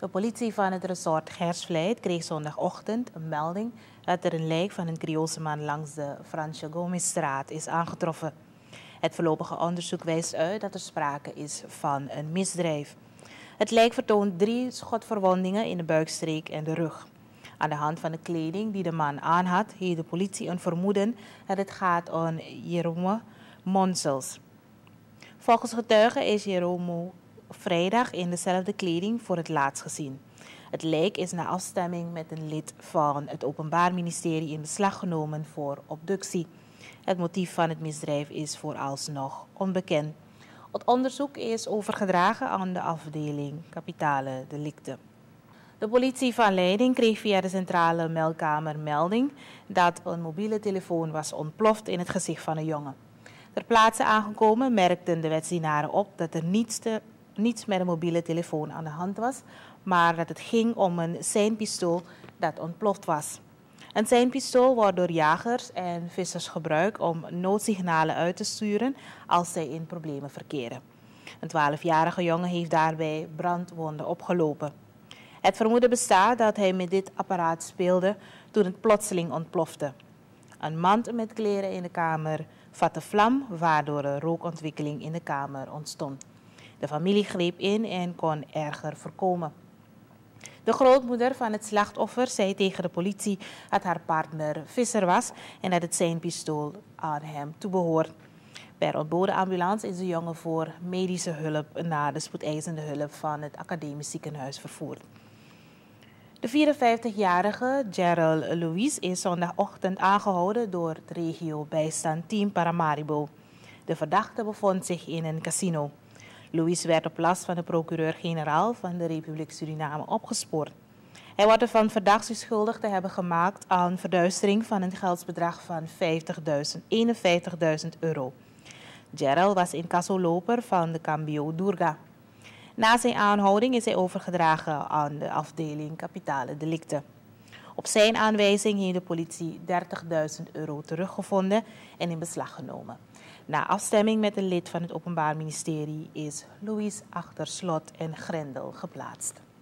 De politie van het resort Gersvlijt kreeg zondagochtend een melding dat er een lijk van een Creoolse man langs de Fransje Gomezstraat is aangetroffen. Het voorlopige onderzoek wijst uit dat er sprake is van een misdrijf. Het lijk vertoont 3 schotverwondingen in de buikstreek en de rug. Aan de hand van de kleding die de man aanhad, heeft de politie een vermoeden dat het gaat om Jerome Monsels. Volgens getuigen is Jerome vrijdag in dezelfde kleding voor het laatst gezien. Het lijk is na afstemming met een lid van het Openbaar Ministerie in beslag genomen voor obductie. Het motief van het misdrijf is vooralsnog onbekend. Het onderzoek is overgedragen aan de afdeling kapitale delicten. De politie van Leiding kreeg via de centrale meldkamer melding dat een mobiele telefoon was ontploft in het gezicht van een jongen. Ter plaatse aangekomen merkten de wetsdienaren op dat er niets met een mobiele telefoon aan de hand was, maar dat het ging om een seinpistool dat ontploft was. Een seinpistool wordt door jagers en vissers gebruikt om noodsignalen uit te sturen als zij in problemen verkeren. Een 12-jarige jongen heeft daarbij brandwonden opgelopen. Het vermoeden bestaat dat hij met dit apparaat speelde toen het plotseling ontplofte. Een mand met kleren in de kamer vatte vlam, waardoor een rookontwikkeling in de kamer ontstond. De familie greep in en kon erger voorkomen. De grootmoeder van het slachtoffer zei tegen de politie dat haar partner visser was en dat het seinpistool aan hem toebehoort. Per ontboden ambulance is de jongen voor medische hulp naar de spoedeisende hulp van het academisch ziekenhuis vervoerd. De 54-jarige Gerald Louis is zondagochtend aangehouden door het regio-bijstandteam Paramaribo. De verdachte bevond zich in een casino. Louis werd op last van de procureur-generaal van de Republiek Suriname opgespoord. Hij wordt ervan verdacht zich schuldig te hebben gemaakt aan verduistering van een geldsbedrag van €51.000. Gerald was incassoloper van de Cambio Durga. Na zijn aanhouding is hij overgedragen aan de afdeling kapitale delicten. Op zijn aanwijzing heeft de politie €30.000 teruggevonden en in beslag genomen. Na afstemming met een lid van het Openbaar Ministerie is Louis achter slot en grendel geplaatst.